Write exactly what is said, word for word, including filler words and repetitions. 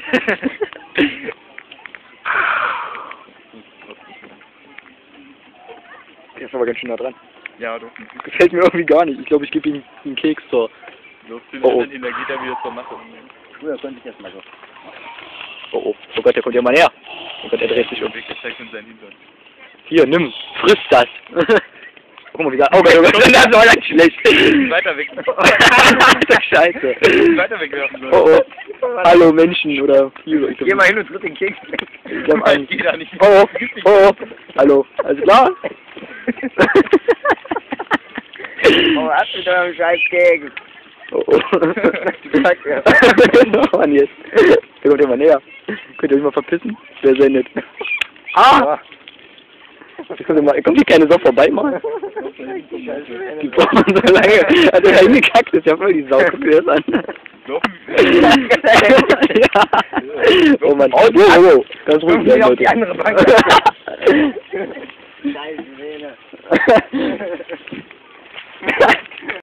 Der ist aber ganz schön nah dran. Ja, doch. Gefällt mir irgendwie gar nicht. Ich glaube, ich gebe ihm einen Keks zur... So viel Oh, oh. hin, da geht er wieder zur Masse. Früher konnte ich das mal so. Oh, oh. Oh Gott, der kommt ja mal näher. Oh Gott, er dreht sich um. Weggezeigt in seinen Hintern. Hier, nimm. Friss das. Guck mal, wie geil. Oh Gott, oh Gott, das war ganz schlecht. Weiter weg. Alter, Scheiße. Weiter wegwerfen soll. Oh, oh. Hallo Menschen oder Tiere. Geh mal hin und tritt den Keks weg. Ich glaub, Nein, ein... geh da nicht. Oh, oh, oh, oh. Hallo. Alles klar? Oh, hast du da einen scheiß Keks? Oh, oh. Was Mann jetzt? Der kommt immer näher. Könnt ihr euch mal verpissen? Wer sendet? Ah! Ich kommt, immer, kommt die kleine Sau vorbei, Mann? Die braucht man so lange. Also er hingekackt ist ja voll die Sau. Guck dir das an. Ja. Oh Mann. Oh, oh, oh. Ganz ruhig bleiben, auf Leute. die andere Bank. Scheiße, Vene.